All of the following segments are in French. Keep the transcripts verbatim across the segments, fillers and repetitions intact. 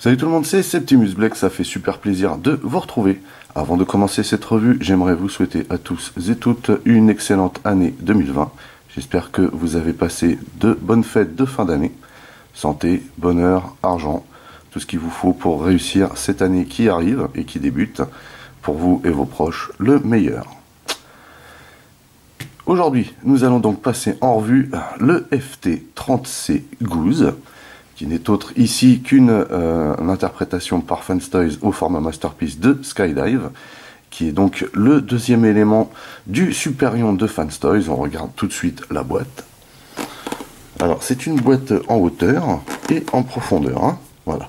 Salut tout le monde, c'est Septimus Black, ça fait super plaisir de vous retrouver. Avant de commencer cette revue, j'aimerais vous souhaiter à tous et toutes une excellente année deux mille vingt. J'espère que vous avez passé de bonnes fêtes de fin d'année. Santé, bonheur, argent, tout ce qu'il vous faut pour réussir cette année qui arrive et qui débute. Pour vous et vos proches, le meilleur. Aujourd'hui, nous allons donc passer en revue le F T trente C Goose, qui n'est autre ici qu'une euh, interprétation par Fanstoys au format Masterpiece de Skydive, qui est donc le deuxième élément du Superion de Fanstoys. On regarde tout de suite la boîte. Alors, c'est une boîte en hauteur et en profondeur, hein, voilà.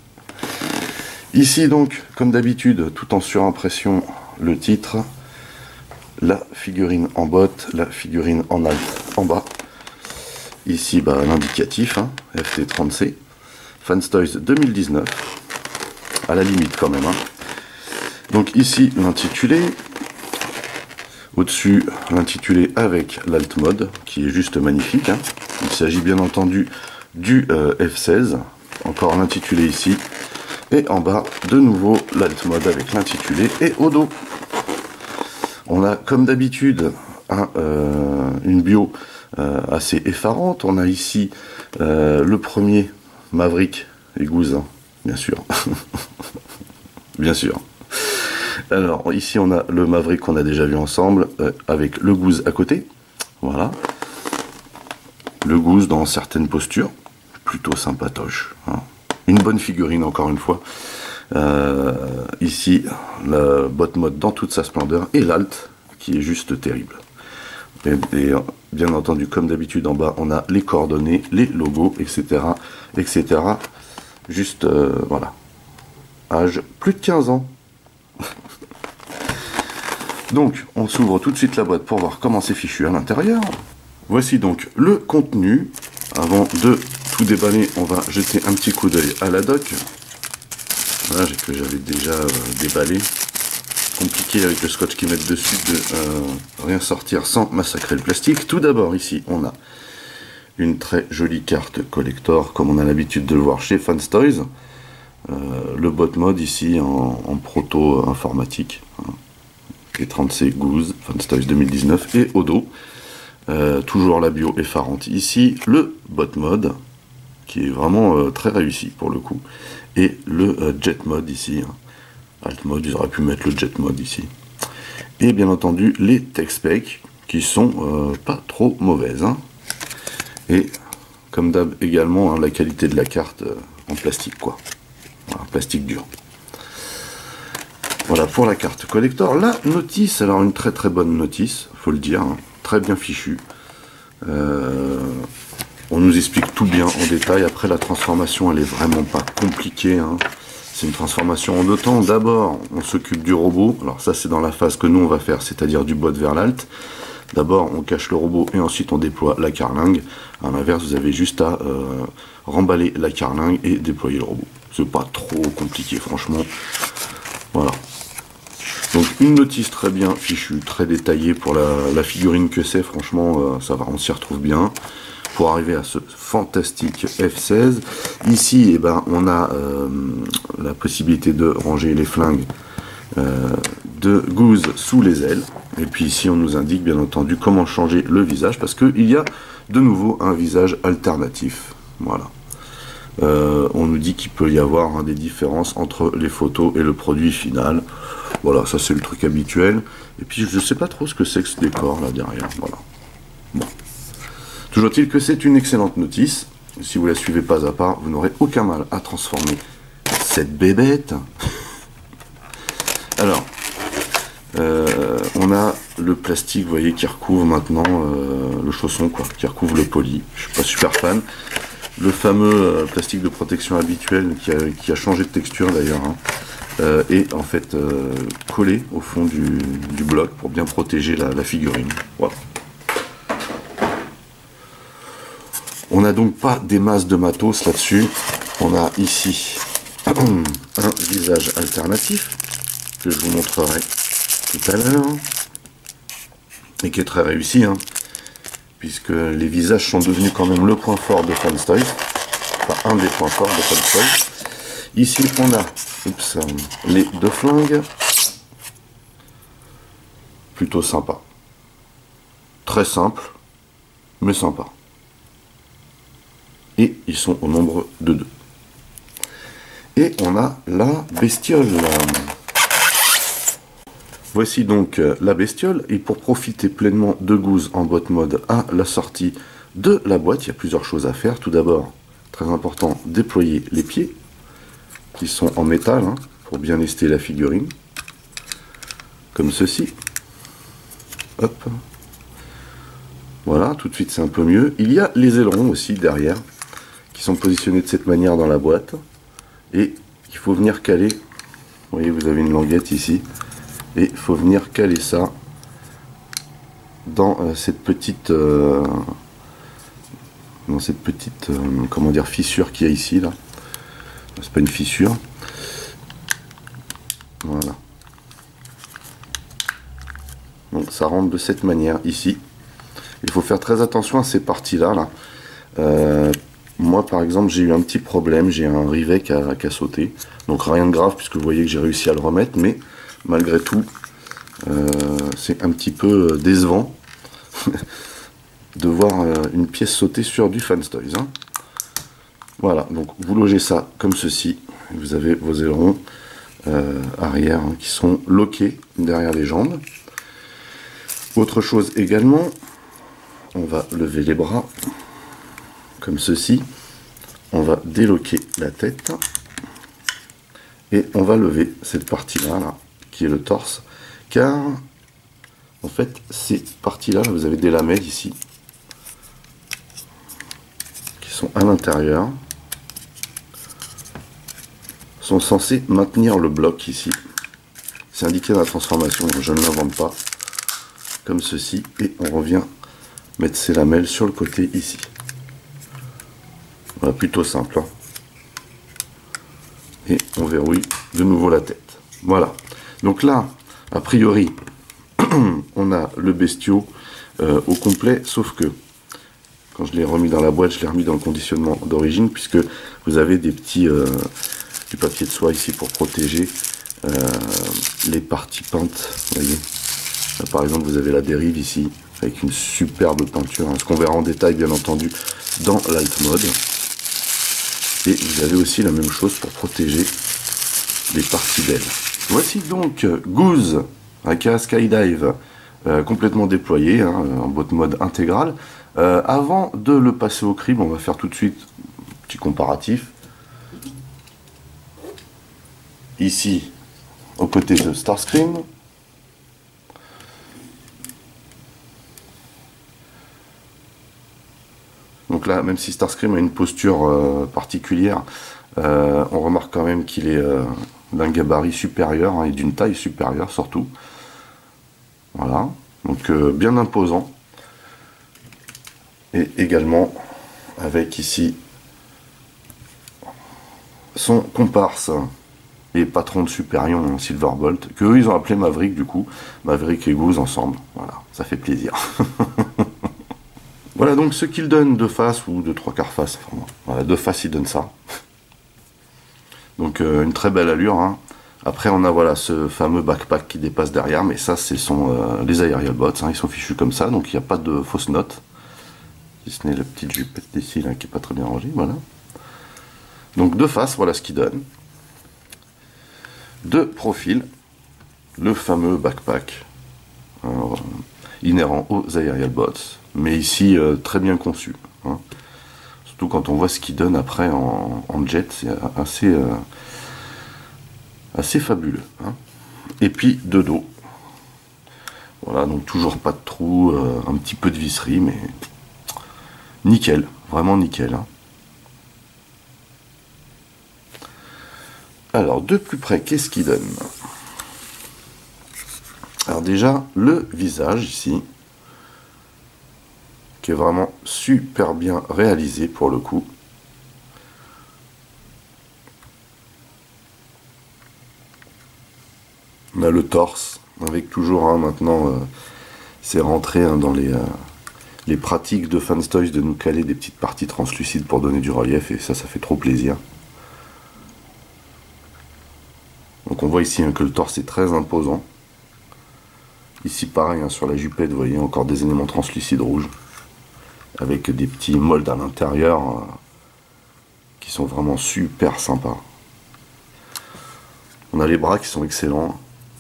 Ici donc, comme d'habitude, tout en surimpression, le titre, la figurine en botte, la figurine en alt en bas. Ici, bah, l'indicatif, hein, F T trente C, Fanstoys deux mille dix-neuf, à la limite quand même. Hein. Donc ici, l'intitulé, au-dessus, l'intitulé avec l'alt mode, qui est juste magnifique. Hein. Il s'agit bien entendu du euh, F seize, encore l'intitulé ici, et en bas, de nouveau, l'alt mode avec l'intitulé et au dos. On a, comme d'habitude, un, euh, une bio Euh, assez effarante. On a ici euh, le premier Maverick et Goose, hein, bien sûr. Bien sûr. Alors, ici, on a le Maverick qu'on a déjà vu ensemble, euh, avec le Goose à côté. Voilà. Le Goose dans certaines postures. Plutôt sympatoche. Hein. Une bonne figurine, encore une fois. Euh, ici, la bot mode dans toute sa splendeur. Et l'alt, qui est juste terrible. Et, et bien entendu, comme d'habitude, en bas, on a les coordonnées, les logos, et cetera, et cetera. Juste, euh, voilà. Âge, plus de quinze ans. Donc, on s'ouvre tout de suite la boîte pour voir comment c'est fichu à l'intérieur. Voici donc le contenu. Avant de tout déballer, on va jeter un petit coup d'œil à la doc. Voilà, que j'avais déjà euh, déballé. Compliqué avec le scotch qu'ils mettent dessus de euh, rien sortir sans massacrer le plastique. Tout d'abord, ici, on a une très jolie carte collector, comme on a l'habitude de le voir chez Fanstoys. Euh, le bot mode ici en, en proto informatique. Hein. Les trente C Goose, Fanstoys deux mille dix-neuf, et au dos, euh, toujours la bio effarante. Ici, le bot mode, qui est vraiment euh, très réussi pour le coup, et le euh, jet mode ici. Hein. Alt mode, ils auraient pu mettre le jet mode ici. Et bien entendu, les tech specs qui sont euh, pas trop mauvaises. Hein. Et comme d'hab également, hein, la qualité de la carte euh, en plastique, quoi. Voilà, plastique dur. Voilà pour la carte collector. La notice, alors une très très bonne notice, faut le dire, hein, très bien fichue. Euh, on nous explique tout bien en détail. Après, la transformation, elle est vraiment pas compliquée. Hein. C'est une transformation en deux temps. D'abord, on s'occupe du robot. Alors ça, c'est dans la phase que nous, on va faire, c'est-à-dire du bot vers l'alt. D'abord, on cache le robot et ensuite, on déploie la carlingue. À l'inverse, vous avez juste à euh, remballer la carlingue et déployer le robot. C'est pas trop compliqué, franchement. Voilà. Donc, une notice très bien fichue, très détaillée pour la, la figurine que c'est. Franchement, euh, ça va, on s'y retrouve bien. Pour arriver à ce fantastique F seize. Ici, eh ben, on a euh, la possibilité de ranger les flingues euh, de Goose sous les ailes. Et puis ici, on nous indique bien entendu comment changer le visage, parce qu'il y a de nouveau un visage alternatif. Voilà. Euh, on nous dit qu'il peut y avoir hein, des différences entre les photos et le produit final. Voilà, ça c'est le truc habituel. Et puis, je ne sais pas trop ce que c'est que ce décor là derrière. Voilà. Bon. Toujours est-il que c'est une excellente notice. Si vous la suivez pas à pas, vous n'aurez aucun mal à transformer cette bébête. Alors, euh, on a le plastique, vous voyez, qui recouvre maintenant euh, le chausson, quoi, qui recouvre le poly. Je suis pas super fan. Le fameux euh, plastique de protection habituel qui a, qui a changé de texture d'ailleurs, hein, euh, est en fait euh, collé au fond du, du bloc pour bien protéger la, la figurine. Voilà. On n'a donc pas des masses de matos là-dessus. On a ici un visage alternatif que je vous montrerai tout à l'heure et qui est très réussi, hein, puisque les visages sont devenus quand même le point fort de Fanstoys, enfin un des points forts de Fanstoys. Ici, on a oups, les deux flingues. Plutôt sympa. Très simple, mais sympa. Et ils sont au nombre de deux. Et on a la bestiole. Voici donc la bestiole. Et pour profiter pleinement de Goose en boîte mode à la sortie de la boîte, il y a plusieurs choses à faire. Tout d'abord, très important, déployer les pieds, qui sont en métal, hein, pour bien lester la figurine. Comme ceci. Hop. Voilà, tout de suite c'est un peu mieux. Il y a les ailerons aussi derrière, qui sont positionnés de cette manière dans la boîte. Et il faut venir caler. Vous voyez, vous avez une languette ici. Et il faut venir caler ça dans euh, cette petite... Euh, dans cette petite... Euh, comment dire, fissure qu'il y a ici, là. C'est pas une fissure. Voilà. Donc ça rentre de cette manière ici. Il faut faire très attention à ces parties-là. Là. Euh, moi par exemple j'ai eu un petit problème, j'ai un rivet qui a, qui a sauté. Donc rien de grave puisque vous voyez que j'ai réussi à le remettre, mais malgré tout euh, c'est un petit peu décevant de voir euh, une pièce sauter sur du Fanstoys. Hein. Voilà, donc vous logez ça comme ceci. Vous avez vos ailerons euh, arrière hein, qui sont loqués derrière les jambes. Autre chose également, on va lever les bras comme ceci, on va déloquer la tête et on va lever cette partie là, là qui est le torse, car en fait ces parties là, là vous avez des lamelles ici qui sont à l'intérieur, sont censées maintenir le bloc ici. C'est indiqué dans la transformation, je ne l'invente pas, comme ceci, et on revient mettre ces lamelles sur le côté ici. Voilà, plutôt simple. Hein. Et on verrouille de nouveau la tête. Voilà. Donc là, a priori, on a le bestiau euh, au complet, sauf que quand je l'ai remis dans la boîte, je l'ai remis dans le conditionnement d'origine, puisque vous avez des petits euh, du papier de soie ici pour protéger euh, les parties peintes. Vous voyez. Là, par exemple, vous avez la dérive ici, avec une superbe peinture, hein, ce qu'on verra en détail bien entendu dans l'alt mode. Et vous avez aussi la même chose pour protéger les parties d'ailes. Voici donc Goose aka Skydive euh, complètement déployé, hein, en boîte mode intégrale. Euh, avant de le passer au crib, on va faire tout de suite un petit comparatif. Ici, aux côtés de Starscream. Donc là, même si Starscream a une posture euh, particulière, euh, on remarque quand même qu'il est euh, d'un gabarit supérieur hein, et d'une taille supérieure surtout. Voilà, donc euh, bien imposant. Et également avec ici son comparse et patron de Superion, Silverbolt, que eux ils ont appelé Maverick du coup, Maverick et Goose ensemble. Voilà, ça fait plaisir. Voilà donc ce qu'il donne de face ou de trois quarts face. Enfin, voilà, de face il donne ça. Donc euh, une très belle allure. Hein. Après on a voilà ce fameux backpack qui dépasse derrière, mais ça c'est son euh, les Aerial Bots, hein, ils sont fichus comme ça, donc il n'y a pas de fausse note. Si ce n'est la petite jupette d'ici là qui est pas très bien rangée, voilà. Donc de face, voilà ce qu'il donne. De profil, le fameux backpack. Alors, inhérent aux Aerial Bots, mais ici euh, très bien conçu. Hein. Surtout quand on voit ce qu'il donne après en, en jet, c'est assez, euh, assez fabuleux. Hein. Et puis de dos. Voilà, donc toujours pas de trou, euh, un petit peu de visserie, mais nickel, vraiment nickel. Hein. Alors de plus près, qu'est-ce qu'il donne ? Alors déjà, le visage ici, qui est vraiment super bien réalisé pour le coup. On a le torse, avec toujours, hein, maintenant, euh, c'est rentré hein, dans les, euh, les pratiques de Fanstoys de nous caler des petites parties translucides pour donner du relief, et ça, ça fait trop plaisir. voit ici hein, que le torse est très imposant. Ici pareil, hein, sur la jupette, vous voyez encore des éléments translucides rouges, avec des petits molds à l'intérieur, euh, qui sont vraiment super sympas. On a les bras qui sont excellents.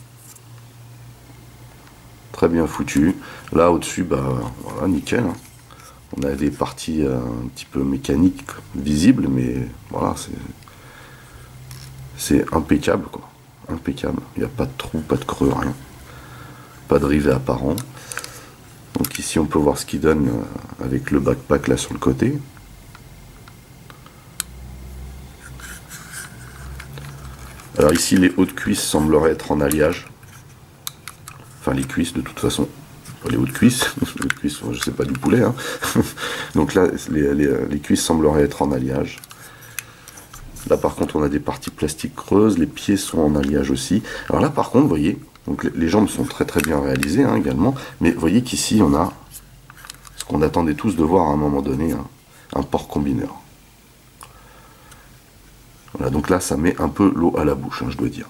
Très bien foutus. Là au-dessus, bah voilà, nickel. Hein. On a des parties euh, un petit peu mécaniques visibles, mais voilà, c'est c'est impeccable quoi. Impeccable. Il n'y a pas de trou, pas de creux, rien. Pas de rivet apparent. Donc ici on peut voir ce qu'il donne euh, avec le backpack là sur le côté. Alors ici les hauts de cuisse sembleraient être en alliage. Enfin les cuisses de toute façon. Les hauts de cuisse, les de cuisse je sais pas du poulet. Hein. Donc là les, les, les cuisses sembleraient être en alliage. Là par contre on a des parties plastiques creuses, les pieds sont en alliage aussi. Alors là par contre vous voyez, donc les, les jambes sont très très bien réalisées hein, également. Mais vous voyez qu'ici on a ce qu'on attendait tous de voir à un moment donné, hein, un port combineur. Voilà, donc là ça met un peu l'eau à la bouche, hein, je dois dire.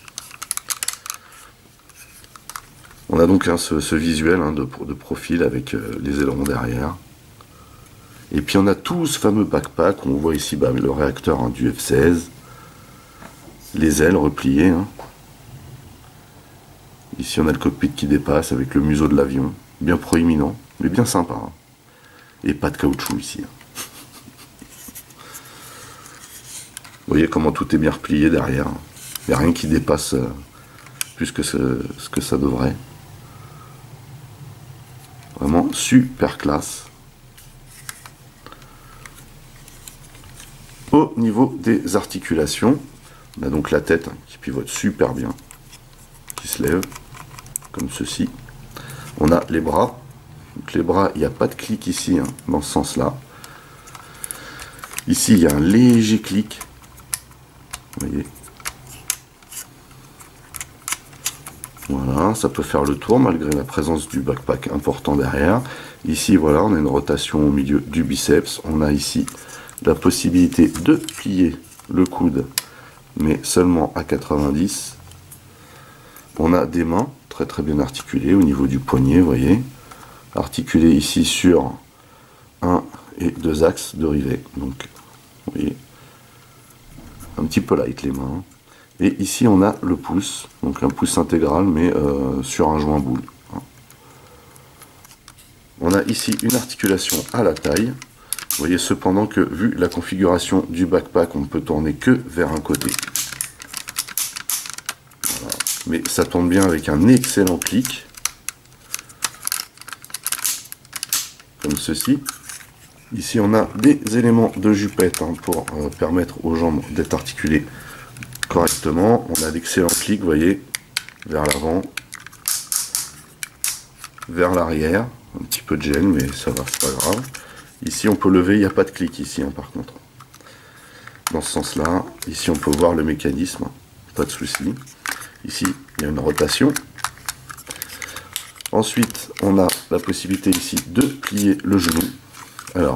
On a donc hein, ce, ce visuel hein, de, de profil avec euh, les ailerons derrière. Et puis on a tout ce fameux backpack, on voit ici bah, le réacteur hein, du F seize, les ailes repliées. Hein. Ici on a le cockpit qui dépasse avec le museau de l'avion, bien proéminent, mais bien sympa. Hein. Et pas de caoutchouc ici. Hein. Vous voyez comment tout est bien replié derrière. Il n'y a rien qui dépasse euh, plus que ce, ce que ça devrait. Vraiment super classe. Au niveau des articulations, on a donc la tête hein, qui pivote super bien, qui se lève, comme ceci. On a les bras. Donc les bras, il n'y a pas de clic ici, hein, dans ce sens-là. Ici, il y a un léger clic. Vous voyez. Voilà, ça peut faire le tour malgré la présence du backpack important derrière. Ici, voilà, on a une rotation au milieu du biceps. On a ici la possibilité de plier le coude, mais seulement à quatre-vingt-dix. On a des mains très très bien articulées au niveau du poignet, vous voyez. Articulées ici sur un et deux axes de rivet. Donc, vous voyez, un petit peu light les mains. Et ici on a le pouce, donc un pouce intégral mais euh, sur un joint boule. On a ici une articulation à la taille. Vous voyez cependant que vu la configuration du backpack, on ne peut tourner que vers un côté. Voilà. Mais ça tourne bien avec un excellent clic. Comme ceci. Ici on a des éléments de jupette hein, pour euh, permettre aux jambes d'être articulées correctement. On a d'excellents clics, vous voyez, vers l'avant, vers l'arrière, un petit peu de gêne, mais ça va, c'est pas grave. Ici on peut lever, il n'y a pas de clic ici hein, par contre. Dans ce sens-là, ici on peut voir le mécanisme, pas de souci. Ici il y a une rotation. Ensuite on a la possibilité ici de plier le genou. Alors,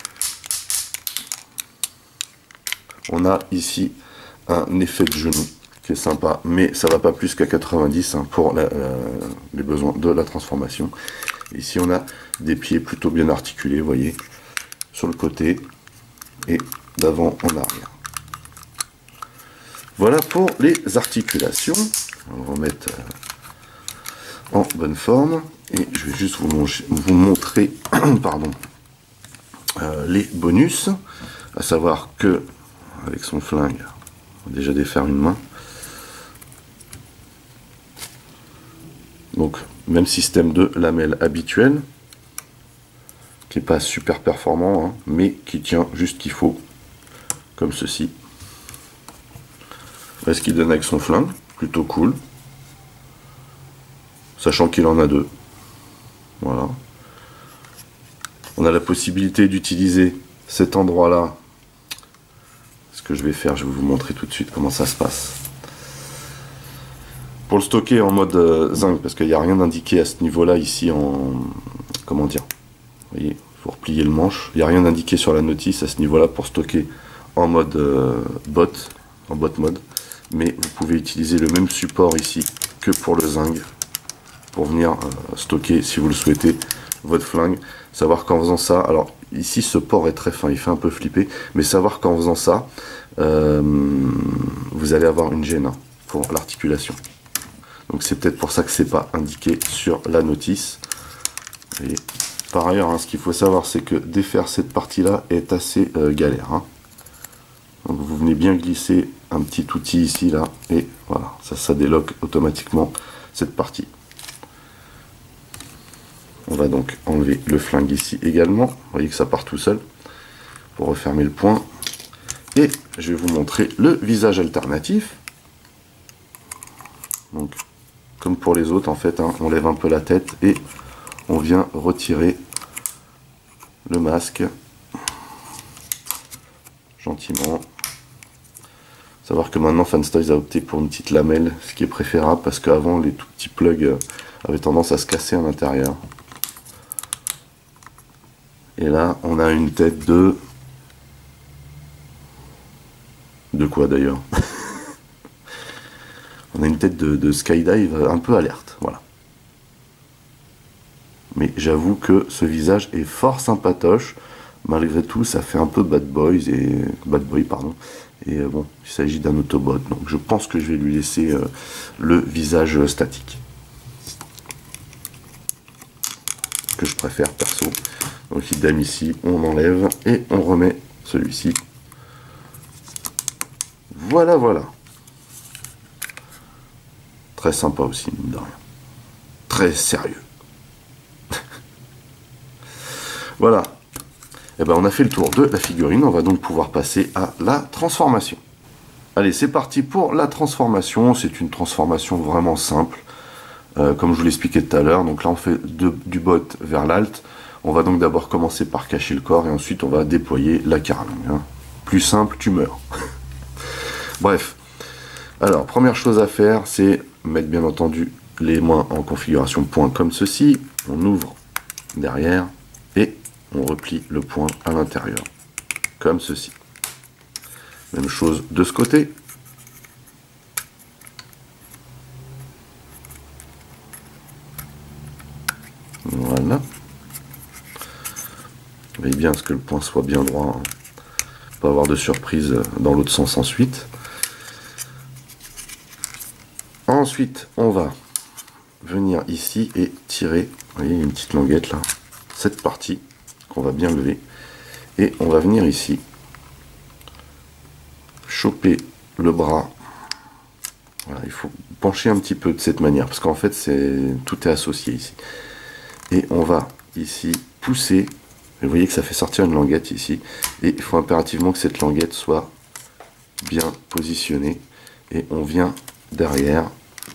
on a ici un effet de genou qui est sympa, mais ça va pas plus qu'à quatre-vingt-dix hein, pour la, la, les besoins de la transformation. Ici on a des pieds plutôt bien articulés, vous voyez, sur le côté et d'avant en arrière. Voilà pour les articulations. On va remettre euh, en bonne forme et je vais juste vous, vous montrer pardon, euh, les bonus, à savoir que avec son flingue on va déjà défaire une main. Donc même système de lamelle habituel qui n'est pas super performant hein, mais qui tient juste qu'il faut, comme ceci. Voilà ce qu'il donne avec son flingue, plutôt cool, sachant qu'il en a deux. Voilà. On a la possibilité d'utiliser cet endroit là. Ce que je vais faire, je vais vous montrer tout de suite comment ça se passe. Pour le stocker en mode euh, zinc, parce qu'il n'y a rien d'indiqué à ce niveau-là ici en... Comment dire? Vous voyez, il faut replier le manche. Il n'y a rien d'indiqué sur la notice à ce niveau-là pour stocker en mode euh, bot, en bot mode. mais vous pouvez utiliser le même support ici que pour le zinc pour venir euh, stocker, si vous le souhaitez, votre flingue. Savoir qu'en faisant ça, alors ici ce port est très fin, il fait un peu flipper, mais savoir qu'en faisant ça, euh, vous allez avoir une gêne hein, pour l'articulation. Donc c'est peut-être pour ça que c'est pas indiqué sur la notice. Et par ailleurs, hein, ce qu'il faut savoir, c'est que défaire cette partie-là est assez euh, galère. Hein. Donc vous venez bien glisser un petit outil ici, là, et voilà, ça, ça déloque automatiquement cette partie. On va donc enlever le flingue ici également. Vous voyez que ça part tout seul pour refermer le point. Et je vais vous montrer le visage alternatif. Donc, comme pour les autres, en fait, hein, on lève un peu la tête et on vient retirer le masque gentiment. Savoir que maintenant Fanstoys a opté pour une petite lamelle, ce qui est préférable parce qu'avant les tout petits plugs avaient tendance à se casser à l'intérieur. Et là, on a une tête de... De quoi d'ailleurs? On a une tête de, de skydive un peu alerte, voilà. Mais j'avoue que ce visage est fort sympatoche. Malgré tout, ça fait un peu bad boys et bad boy, pardon. Et euh, bon, il s'agit d'un Autobot, donc je pense que je vais lui laisser euh, le visage statique. Que je préfère perso. Donc idem ici, on enlève et on remet celui-ci. Voilà, voilà. Très sympa aussi, mine de rien. Très sérieux. Voilà. Et ben on a fait le tour de la figurine. On va donc pouvoir passer à la transformation. Allez, c'est parti pour la transformation. C'est une transformation vraiment simple. Euh, comme je vous l'expliquais tout à l'heure. Donc là, on fait de, du bot vers l'alt. On va donc d'abord commencer par cacher le corps et ensuite on va déployer la carlingue. Hein. Plus simple, tu meurs. Bref. Alors, première chose à faire, c'est mettre bien entendu les mains en configuration point comme ceci. On ouvre derrière et on replie le point à l'intérieur comme ceci. Même chose de ce côté. Voilà. Veillez bien à ce que le point soit bien droit. Hein. Pas avoir de surprise dans l'autre sens ensuite. Ensuite, on va venir ici et tirer, vous voyez, une petite languette là, cette partie qu'on va bien lever. Et on va venir ici, choper le bras. Voilà, il faut pencher un petit peu de cette manière, parce qu'en fait, c'est tout est associé ici. Et on va ici pousser, vous voyez que ça fait sortir une languette ici, et il faut impérativement que cette languette soit bien positionnée. Et on vient derrière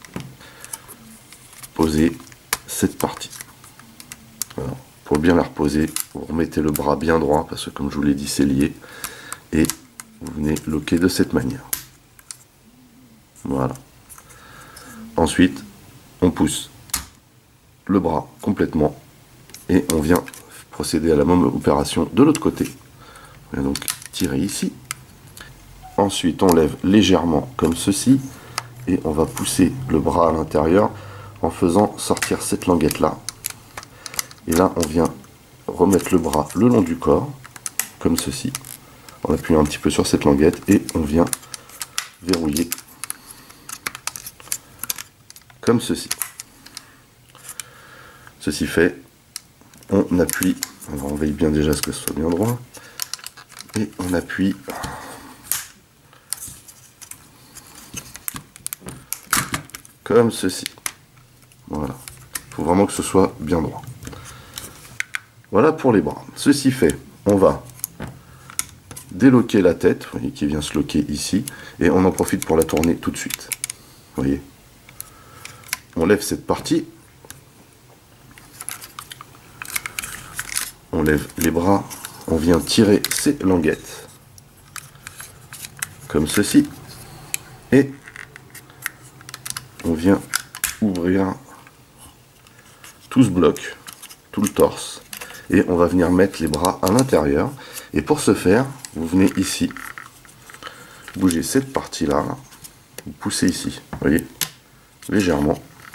poser cette partie. Voilà. Pour bien la reposer, vous remettez le bras bien droit parce que comme je vous l'ai dit c'est lié et vous venez loquer de cette manière. Voilà. Ensuite on pousse le bras complètement et on vient procéder à la même opération de l'autre côté. On vient donc tirer ici. Ensuite on lève légèrement comme ceci. Et on va pousser le bras à l'intérieur en faisant sortir cette languette là. Et là on vient remettre le bras le long du corps, comme ceci, en appuyant un petit peu sur cette languette et on vient verrouiller comme ceci. Ceci fait, on appuie, on veille bien déjà à ce que ce soit bien droit, et on appuie comme ceci. Voilà. Il faut vraiment que ce soit bien droit. Voilà pour les bras. Ceci fait, on va déloquer la tête, vous voyez, qui vient se loquer ici, et on en profite pour la tourner tout de suite. Vous voyez. On lève cette partie. On lève les bras. On vient tirer ces languettes. Comme ceci. Et on vient ouvrir tout ce bloc, tout le torse, et on va venir mettre les bras à l'intérieur. Et pour ce faire, vous venez ici, bouger cette partie-là, vous poussez ici, vous voyez, légèrement,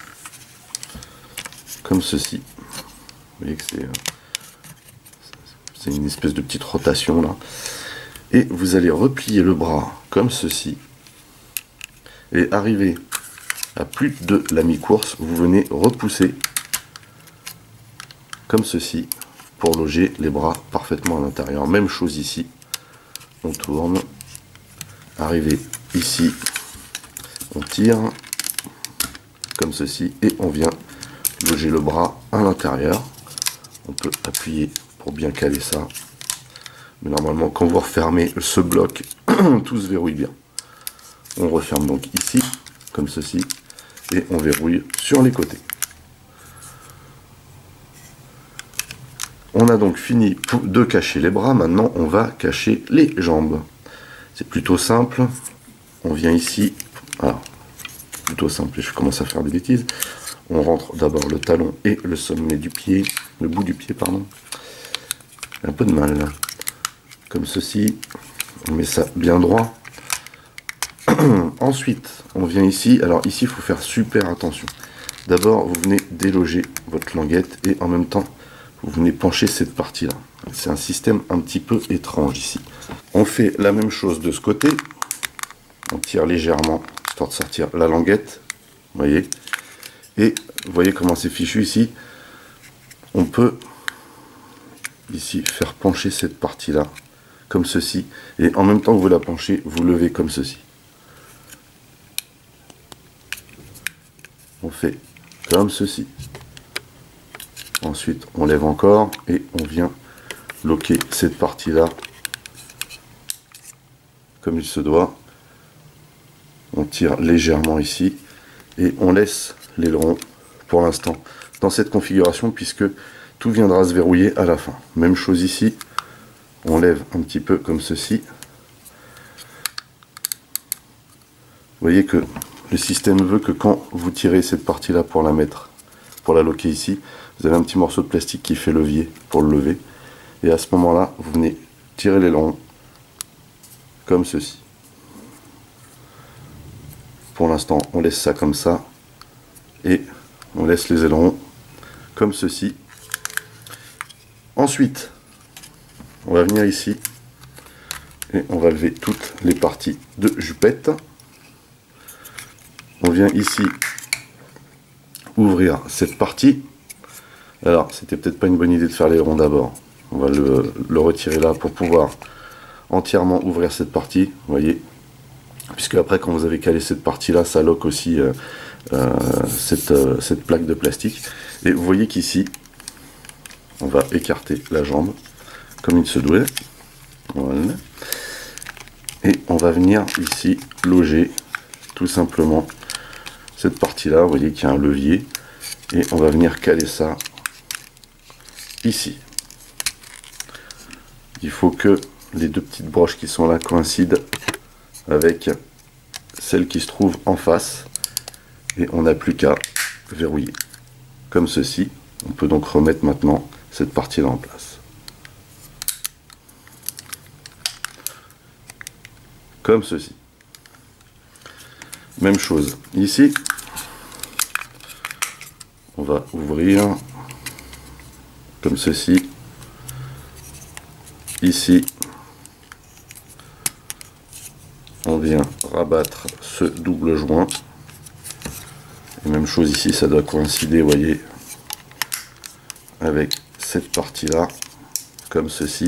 comme ceci. Vous voyez que c'est c'est une espèce de petite rotation là. Et vous allez replier le bras comme ceci. Et arriver à plus de la mi-course, vous venez repousser comme ceci pour loger les bras parfaitement à l'intérieur. Même chose ici. On tourne. Arrivé ici, on tire comme ceci et on vient loger le bras à l'intérieur. On peut appuyer pour bien caler ça. Mais normalement, quand vous refermez ce bloc, tout se verrouille bien. On referme donc ici, comme ceci, et on verrouille sur les côtés. On a donc fini de cacher les bras. Maintenant, on va cacher les jambes. C'est plutôt simple. On vient ici. Alors, plutôt simple, je commence à faire des bêtises. On rentre d'abord le talon et le sommet du pied, le bout du pied, pardon. Un peu de mal là. Comme ceci. On met ça bien droit. Ensuite, on vient ici. Alors ici, il faut faire super attention. D'abord, vous venez déloger votre languette et en même temps, vous venez pencher cette partie-là. C'est un système un petit peu étrange ici. On fait la même chose de ce côté. On tire légèrement, histoire de sortir la languette. Vous voyez. Et vous voyez comment c'est fichu ici. On peut ici faire pencher cette partie-là, comme ceci. Et en même temps que vous la penchez, vous levez comme ceci. On fait comme ceci. Ensuite, on lève encore et on vient loquer cette partie-là comme il se doit. On tire légèrement ici et on laisse l'aileron pour l'instant dans cette configuration puisque tout viendra se verrouiller à la fin. Même chose ici. On lève un petit peu comme ceci. Vous voyez que le système veut que quand vous tirez cette partie-là pour la mettre, pour la loquer ici, vous avez un petit morceau de plastique qui fait levier pour le lever. Et à ce moment-là, vous venez tirer l'aileron comme ceci. Pour l'instant, on laisse ça comme ça. Et on laisse les ailerons comme ceci. Ensuite, on va venir ici. Et on va lever toutes les parties de jupette. On vient ici ouvrir cette partie. Alors, c'était peut-être pas une bonne idée de faire l'aileron d'abord. On va le, le retirer là pour pouvoir entièrement ouvrir cette partie. Vous voyez, puisque après, quand vous avez calé cette partie-là, ça loque aussi euh, euh, cette, euh, cette plaque de plastique. Et vous voyez qu'ici, on va écarter la jambe comme il se doit. Voilà. Et on va venir ici loger tout simplement cette partie-là. Vous voyez qu'il y a un levier. Et on va venir caler ça ici. Il faut que les deux petites broches qui sont là coïncident avec celle qui se trouve en face. Et on n'a plus qu'à verrouiller. Comme ceci. On peut donc remettre maintenant cette partie-là en place. Comme ceci. Même chose. Ici, on va ouvrir comme ceci. Ici, on vient rabattre ce double joint. Et même chose ici, ça doit coïncider, vous voyez, avec cette partie-là, comme ceci.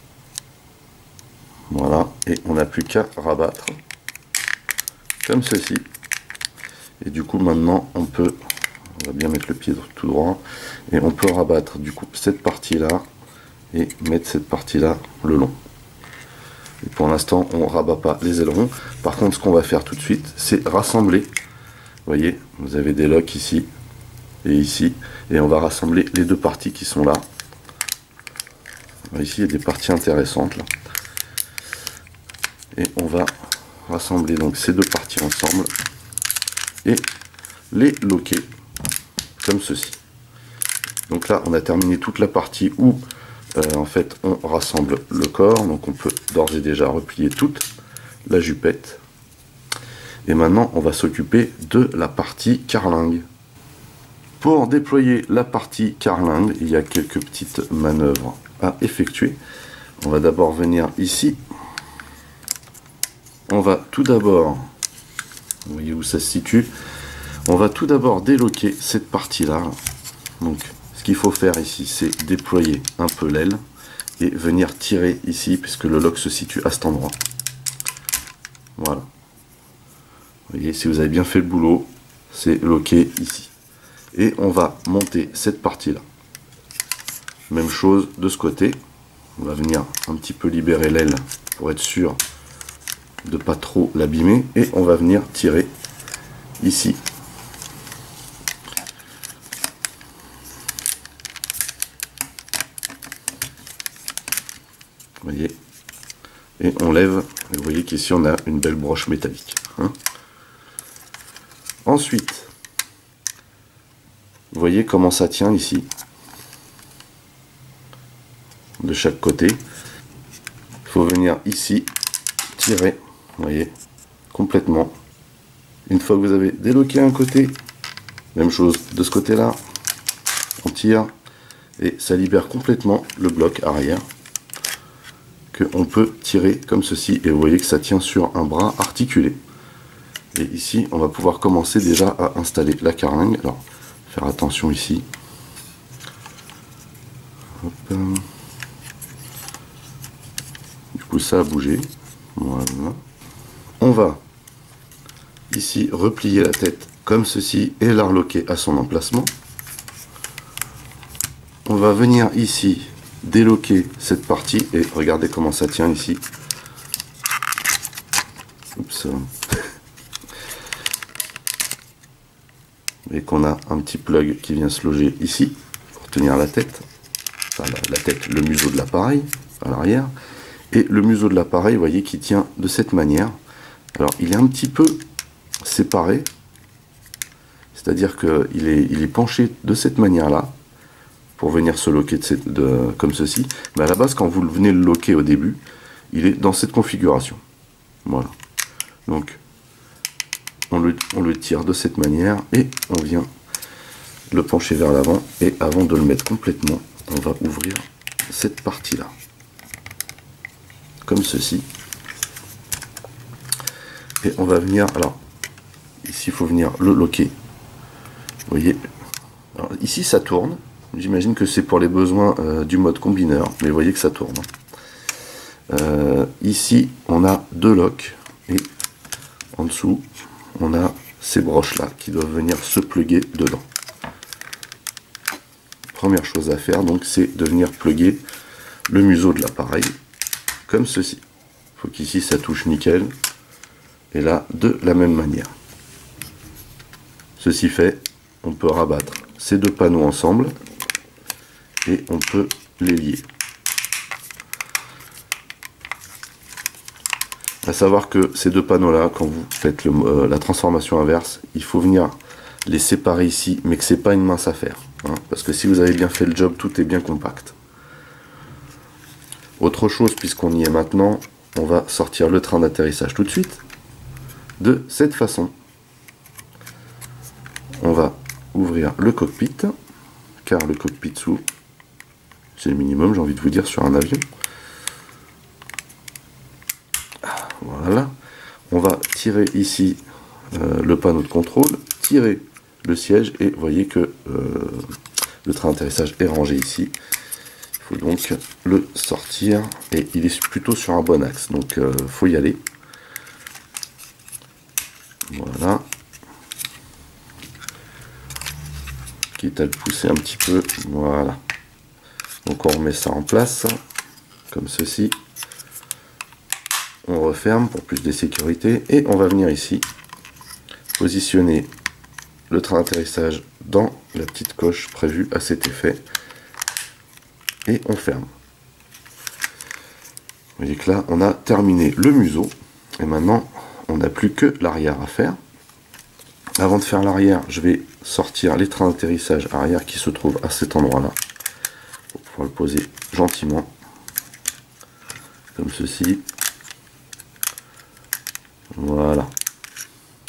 Voilà, et on n'a plus qu'à rabattre, comme ceci. Et du coup, maintenant, on peut, on va bien mettre le pied tout droit, et on peut rabattre du coup cette partie-là, et mettre cette partie-là le long. Et pour l'instant, on ne rabat pas les ailerons. Par contre, ce qu'on va faire tout de suite, c'est rassembler. Vous voyez, vous avez des loques ici et ici, et on va rassembler les deux parties qui sont là. Ici, il y a des parties intéressantes là. Et on va rassembler donc ces deux parties ensemble et les loquer comme ceci. Donc là, on a terminé toute la partie où euh, en fait on rassemble le corps. Donc on peut d'ores et déjà replier toute la jupette. Et maintenant, on va s'occuper de la partie carlingue. Pour déployer la partie carlingue, il y a quelques petites manœuvres à effectuer. On va d'abord venir ici. On va tout d'abord, vous voyez où ça se situe, on va tout d'abord déloquer cette partie-là. Donc, ce qu'il faut faire ici, c'est déployer un peu l'aile et venir tirer ici, puisque le lock se situe à cet endroit. Voilà. Vous voyez, si vous avez bien fait le boulot, c'est loqué ici. Et on va monter cette partie-là. Même chose de ce côté. On va venir un petit peu libérer l'aile pour être sûr de pas trop l'abîmer. Et on va venir tirer ici. Vous voyez. Et on lève. Et vous voyez qu'ici on a une belle broche métallique. Hein. Ensuite, vous voyez comment ça tient ici. De chaque côté. Il faut venir ici, tirer, vous voyez, complètement. Une fois que vous avez déloqué un côté, même chose de ce côté-là, on tire et ça libère complètement le bloc arrière que on peut tirer comme ceci. Et vous voyez que ça tient sur un bras articulé. Et ici, on va pouvoir commencer déjà à installer la carlingue. Alors, faire attention ici. Hop. Du coup, ça a bougé. Voilà. On va ici replier la tête comme ceci et la reloquer à son emplacement. On va venir ici déloquer cette partie et regardez comment ça tient ici. Oups. Et qu'on a un petit plug qui vient se loger ici pour tenir la tête, enfin la, la tête, le museau de l'appareil à l'arrière. Et le museau de l'appareil, vous voyez, qui tient de cette manière. Alors, il est un petit peu séparé. C'est-à-dire qu'il est, il est penché de cette manière-là. Pour venir se loquer de cette, de, comme ceci. Mais à la base, quand vous venez le loquer au début, il est dans cette configuration. Voilà. Donc, on le, on le tire de cette manière. Et on vient le pencher vers l'avant. Et avant de le mettre complètement, on va ouvrir cette partie-là. Comme ceci. Et on va venir, alors ici il faut venir le loquer. Vous voyez, alors, ici ça tourne. J'imagine que c'est pour les besoins euh, du mode combineur, mais vous voyez que ça tourne. Euh, ici on a deux locks et en dessous on a ces broches là qui doivent venir se plugger dedans. Première chose à faire donc, c'est de venir plugger le museau de l'appareil. Comme ceci. Il faut qu'ici ça touche nickel. Et là, de la même manière. Ceci fait, on peut rabattre ces deux panneaux ensemble et on peut les lier. À savoir que ces deux panneaux-là, quand vous faites le, euh, la transformation inverse, il faut venir les séparer ici, mais que c'est pas une mince affaire. Hein, parce que si vous avez bien fait le job, tout est bien compact. Autre chose, puisqu'on y est maintenant, on va sortir le train d'atterrissage tout de suite. De cette façon. On va ouvrir le cockpit, car le cockpit s'ouvre. C'est le minimum, j'ai envie de vous dire, sur un avion. Voilà. On va tirer ici euh, le panneau de contrôle, tirer le siège, et vous voyez que euh, le train d'atterrissage est rangé ici. Il faut donc le sortir et il est plutôt sur un bon axe, donc euh, faut y aller. Voilà. Quitte à le pousser un petit peu, voilà. Donc on remet ça en place, comme ceci. On referme pour plus de sécurité et on va venir ici positionner le train d'atterrissage dans la petite coche prévue à cet effet. Et on ferme. Vous voyez que là, on a terminé le museau. Et maintenant, on n'a plus que l'arrière à faire. Avant de faire l'arrière, je vais sortir les trains d'atterrissage arrière qui se trouvent à cet endroit-là. Pour pouvoir le poser gentiment. Comme ceci. Voilà.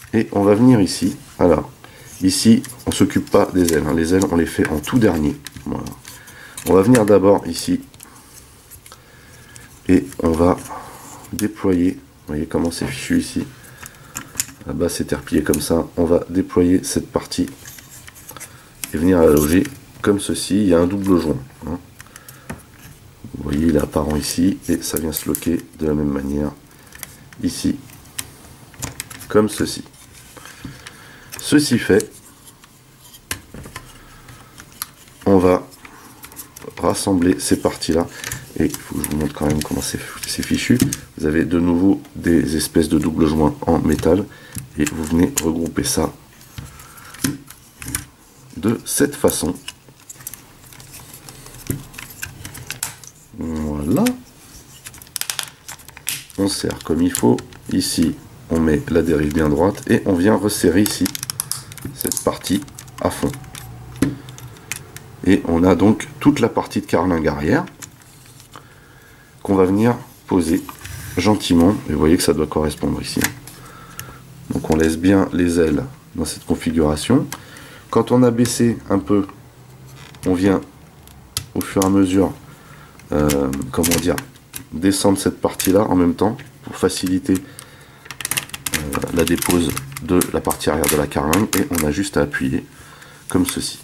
Et on va venir ici. Alors, ici, on s'occupe pas des ailes. Hein. Les ailes, on les fait en tout dernier. Voilà. On va venir d'abord ici. Et on va déployer. Vous voyez comment c'est fichu ici. Là-bas, c'est replié comme ça. On va déployer cette partie. Et venir la loger comme ceci. Il y a un double joint. Hein. Vous voyez, il est apparent ici. Et ça vient se loquer de la même manière. Ici. Comme ceci. Ceci fait, on va rassembler ces parties-là. Et il faut que je vous montre quand même comment c'est fichu. Vous avez de nouveau des espèces de double joints en métal. Et vous venez regrouper ça de cette façon. Voilà. On serre comme il faut. Ici, on met la dérive bien droite. Et on vient resserrer ici cette partie à fond. Et on a donc toute la partie de carlingue arrière qu'on va venir poser gentiment. Et vous voyez que ça doit correspondre ici. Donc on laisse bien les ailes dans cette configuration. Quand on a baissé un peu, on vient au fur et à mesure, euh, comment dire, descendre cette partie-là en même temps pour faciliter euh, la dépose de la partie arrière de la carlingue, et on a juste à appuyer comme ceci.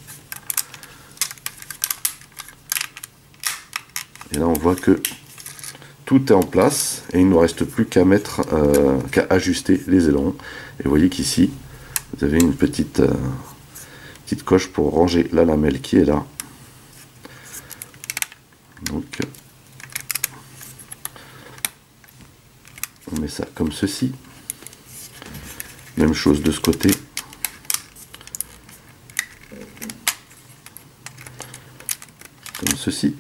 Et là on voit que tout est en place et il ne nous reste plus qu'à mettre euh, qu'à ajuster les ailerons. Et vous voyez qu'ici vous avez une petite euh, petite coche pour ranger la lamelle qui est là. Donc on met ça comme ceci. Même chose de ce côté. Comme ceci.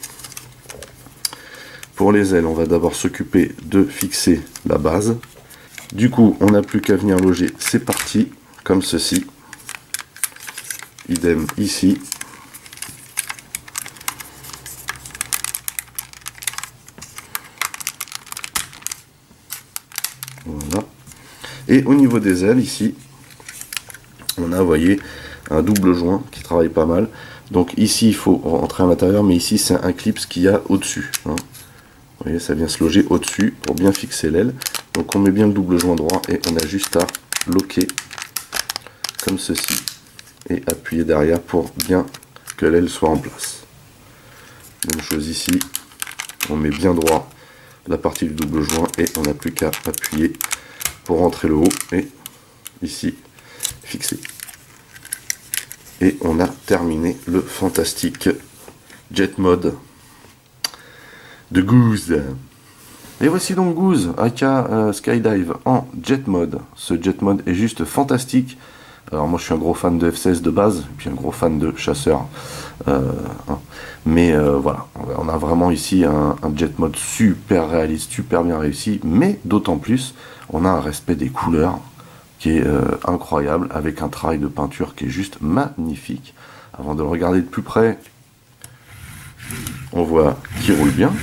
Pour les ailes, on va d'abord s'occuper de fixer la base. Du coup, on n'a plus qu'à venir loger ces parties comme ceci. Idem ici. Voilà. Et au niveau des ailes, ici, on a, vous voyez, un double joint qui travaille pas mal. Donc ici, il faut rentrer à l'intérieur, mais ici, c'est un clip qu'il y a au-dessus. Hein. Vous voyez, ça vient se loger au-dessus pour bien fixer l'aile. Donc on met bien le double joint droit et on a juste à loquer comme ceci et appuyer derrière pour bien que l'aile soit en place. Même chose ici, on met bien droit la partie du double joint et on n'a plus qu'à appuyer pour rentrer le haut et ici fixer. Et on a terminé le fantastique jet mode de Goose. Et voici donc Goose, aka euh, Skydive en jet mode. Ce jet mode est juste fantastique. Alors moi je suis un gros fan de F seize de base, et puis un gros fan de chasseur. Euh, hein. Mais euh, voilà, on a vraiment ici un, un jet mode super réaliste, super bien réussi, mais d'autant plus, on a un respect des couleurs qui est euh, incroyable, avec un travail de peinture qui est juste magnifique. Avant de le regarder de plus près, on voit qu'il roule bien.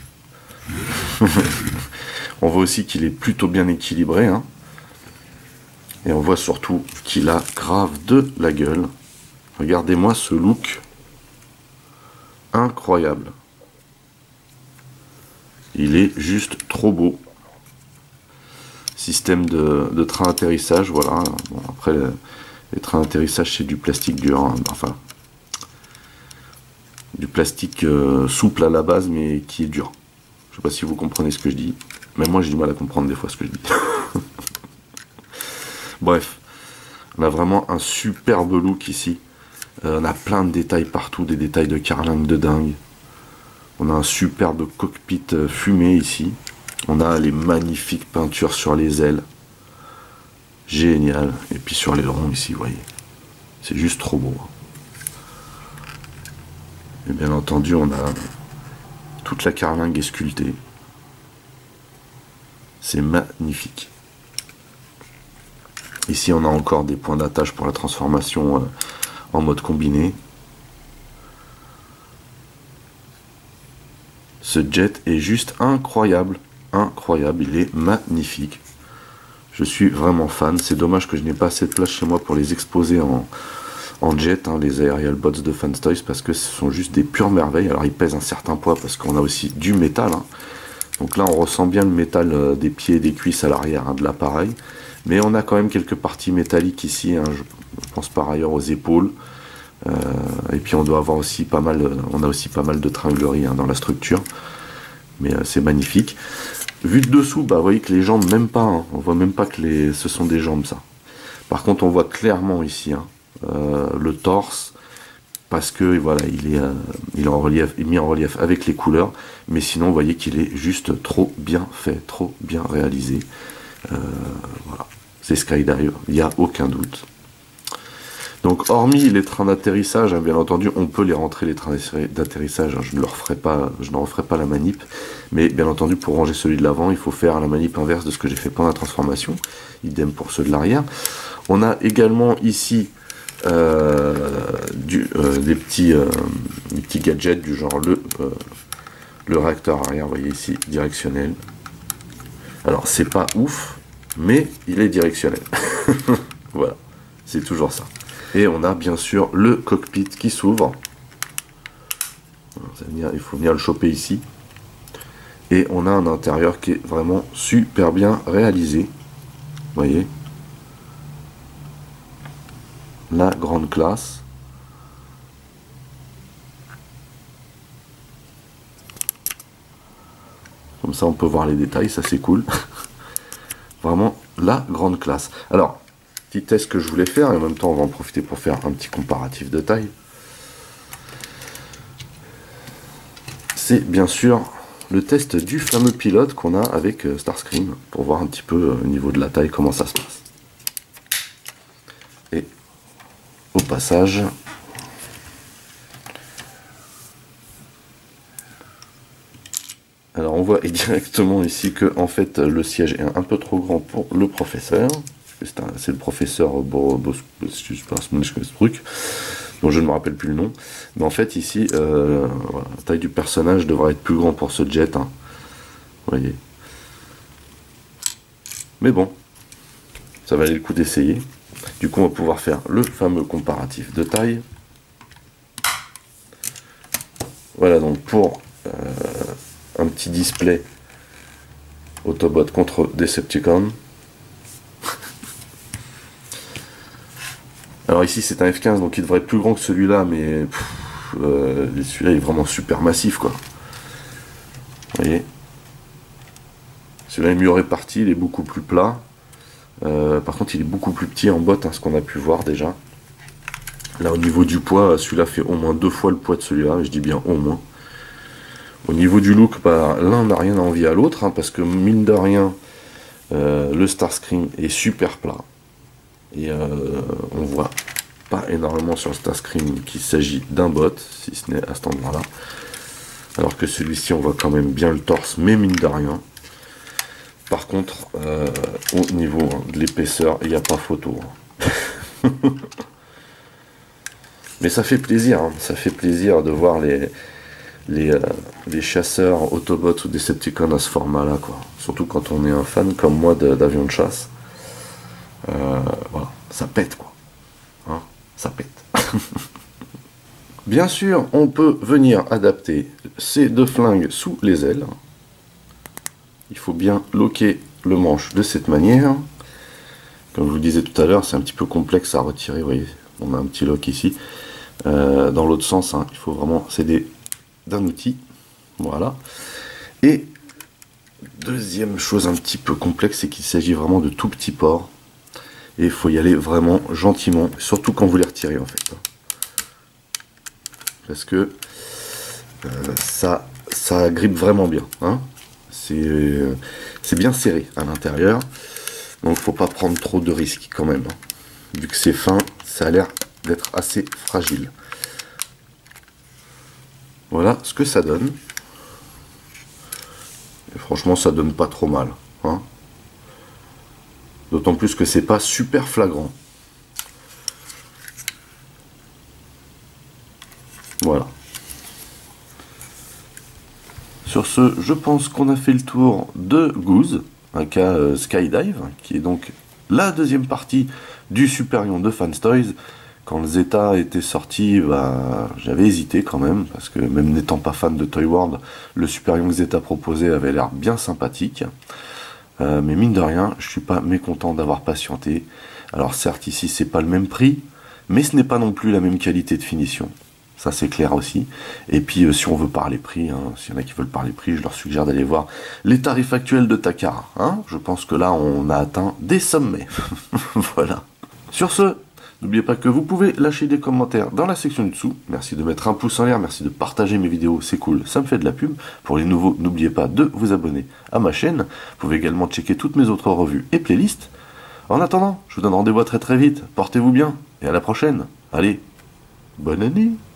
On voit aussi qu'il est plutôt bien équilibré, hein. Et on voit surtout qu'il a grave de la gueule. Regardez-moi ce look incroyable. Il est juste trop beau. Système de, de train atterrissage, voilà. Bon, après, les trains atterrissage, c'est du plastique dur, hein. Enfin, du plastique euh, souple à la base, mais qui est dur. Je sais pas si vous comprenez ce que je dis. Même moi, j'ai du mal à comprendre des fois ce que je dis. Bref, on a vraiment un superbe look ici. Euh, on a plein de détails partout, des détails de carlingue de dingue. On a un superbe cockpit fumé ici. On a les magnifiques peintures sur les ailes. Génial. Et puis sur l'aileron ici, vous voyez. C'est juste trop beau. Et bien entendu, on a toute la carlingue est sculptée. C'est magnifique. Ici, on a encore des points d'attache pour la transformation euh, en mode combiné. Ce jet est juste incroyable. Incroyable, il est magnifique. Je suis vraiment fan. C'est dommage que je n'ai pas assez de place chez moi pour les exposer en, en jet, hein, les Aerial Bots de Fanstoys, parce que ce sont juste des pures merveilles. Alors ils pèsent un certain poids parce qu'on a aussi du métal, hein. Donc là on ressent bien le métal euh, des pieds et des cuisses à l'arrière, hein, de l'appareil. Mais on a quand même quelques parties métalliques ici, hein, je pense par ailleurs aux épaules. Euh, et puis on doit avoir aussi pas mal, on a aussi pas mal de tringlerie, hein, dans la structure. Mais euh, c'est magnifique. Vu de dessous, bah, vous voyez que les jambes, même pas, hein, on voit même pas que les, ce sont des jambes, ça. Par contre, on voit clairement ici, hein, euh, le torse, parce que voilà, il est, euh, il est en relief, il est mis en relief avec les couleurs, mais sinon, vous voyez qu'il est juste trop bien fait, trop bien réalisé. Euh, voilà, c'est Skydive, il n'y a aucun doute. Donc, hormis les trains d'atterrissage, hein, bien entendu, on peut les rentrer, les trains d'atterrissage, hein, je ne leur ferai pas, je n'en referai pas la manip, mais bien entendu, pour ranger celui de l'avant, il faut faire la manip inverse de ce que j'ai fait pendant la transformation, idem pour ceux de l'arrière. On a également ici euh, du, euh, des, petits, euh, des petits gadgets du genre le, euh, le réacteur arrière, vous voyez ici, directionnel. Alors, c'est pas ouf, mais il est directionnel. Voilà, c'est toujours ça. Et on a bien sûr le cockpit qui s'ouvre. Il faut venir le choper ici. Et on a un intérieur qui est vraiment super bien réalisé. Vous voyez, la grande classe. Comme ça on peut voir les détails, ça c'est cool. Vraiment la grande classe. Alors, petit test que je voulais faire, et en même temps on va en profiter pour faire un petit comparatif de taille. C'est bien sûr le test du fameux pilote qu'on a avec Starscream, pour voir un petit peu au niveau de la taille comment ça se passe. Et au passage, alors on voit directement ici que en fait le siège est un peu trop grand pour le professeur. C'est le professeur Bo, Bo, je sais pas ce truc dont je ne me rappelle plus le nom, mais en fait ici euh, voilà, la taille du personnage devrait être plus grand pour ce jet, hein. Vous voyez, mais bon, ça valait le coup d'essayer. Du coup on va pouvoir faire le fameux comparatif de taille. Voilà, donc pour euh, un petit display Autobot contre Decepticon. Alors ici c'est un F quinze, donc il devrait être plus grand que celui-là, mais euh, celui-là est vraiment super massif, quoi. Vous voyez, celui-là est mieux réparti, il est beaucoup plus plat. Euh, par contre il est beaucoup plus petit en botte, hein, ce qu'on a pu voir déjà. Là au niveau du poids, celui-là fait au moins deux fois le poids de celui-là, je dis bien au moins. Au niveau du look, bah, l'un n'a rien à envier à l'autre, hein, parce que mine de rien, euh, le Starscream est super plat. Et euh, on voit pas énormément sur le Starscream qu'il s'agit d'un bot, si ce n'est à cet endroit-là. Alors que celui-ci, on voit quand même bien le torse, mais mine de rien. Par contre, euh, au niveau, hein, de l'épaisseur, il n'y a pas photo, hein. Mais ça fait plaisir, hein, ça fait plaisir de voir les, les, euh, les chasseurs Autobots ou Decepticons à ce format-là, quoi. Surtout quand on est un fan comme moi d'avions de, de chasse. Euh, voilà, ça pète, quoi, hein, ça pète. Bien sûr, on peut venir adapter ces deux flingues sous les ailes. Il faut bien loquer le manche de cette manière. Comme je vous le disais tout à l'heure, c'est un petit peu complexe à retirer. Vous voyez, on a un petit lock ici. Euh, dans l'autre sens, hein, il faut vraiment s'aider d'un outil. Voilà. Et deuxième chose un petit peu complexe, c'est qu'il s'agit vraiment de tout petits ports. Et il faut y aller vraiment gentiment, surtout quand vous les retirez, en fait. Parce que euh, ça, ça grippe vraiment bien, hein. C'est euh, bien serré à l'intérieur. Donc faut pas prendre trop de risques quand même, hein. Vu que c'est fin, ça a l'air d'être assez fragile. Voilà ce que ça donne. Et franchement, ça donne pas trop mal, hein. D'autant plus que c'est pas super flagrant. Voilà. Sur ce, je pense qu'on a fait le tour de Goose. aka euh, Skydive, qui est donc la deuxième partie du Superion de Fans Toys. Quand le Zeta était sorti, bah, j'avais hésité quand même, parce que même n'étant pas fan de Toy World, le Superion que Zeta proposait avait l'air bien sympathique. Euh, mais mine de rien, je suis pas mécontent d'avoir patienté. Alors certes, ici c'est pas le même prix, mais ce n'est pas non plus la même qualité de finition. Ça c'est clair aussi. Et puis euh, si on veut parler prix, hein, s'il y en a qui veulent parler prix, je leur suggère d'aller voir les tarifs actuels de Takara. Hein. Je pense que là on a atteint des sommets. Voilà. Sur ce, n'oubliez pas que vous pouvez lâcher des commentaires dans la section du dessous. Merci de mettre un pouce en l'air, merci de partager mes vidéos, c'est cool, ça me fait de la pub. Pour les nouveaux, n'oubliez pas de vous abonner à ma chaîne. Vous pouvez également checker toutes mes autres revues et playlists. En attendant, je vous donne rendez-vous très très vite. Portez-vous bien et à la prochaine. Allez, bonne année!